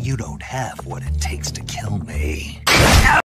You don't have what it takes to kill me.